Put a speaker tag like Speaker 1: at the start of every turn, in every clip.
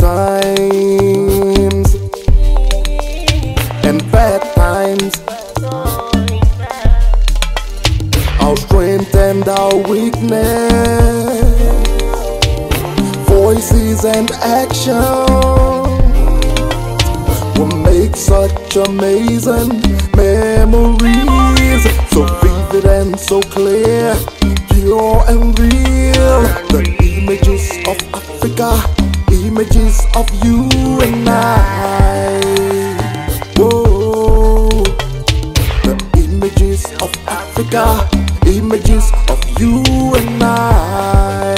Speaker 1: times and bad times, our strength and our weakness, voices and action will make such amazing memories, so vivid and so clear, pure and real. The images of Africa, images of you and I. Whoa. The images of Africa, images of you and I.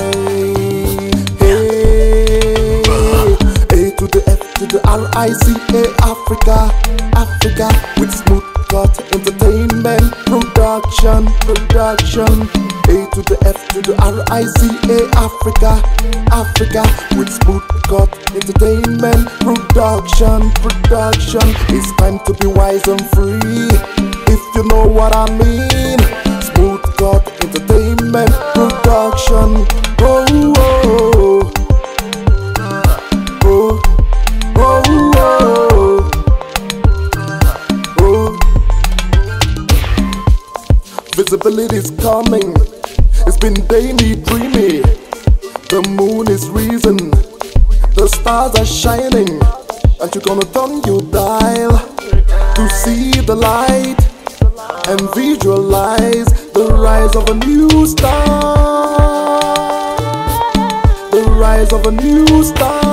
Speaker 1: Hey, A to the F to the RICA, Africa, Africa, with SMUTKUT Entertainment Production. A to the F to the RICA, Africa, Africa, with SMUTKUT Entertainment Production. It's time to be wise and free, if you know what I mean. SMUTKUT Entertainment Production. Oh, oh, oh, oh, oh, oh. Visibility's coming. It's been daily dreamy. The moon is reason, the stars are shining, and you're gonna turn your dial to see the light and visualize the rise of a new star. The rise of a new star.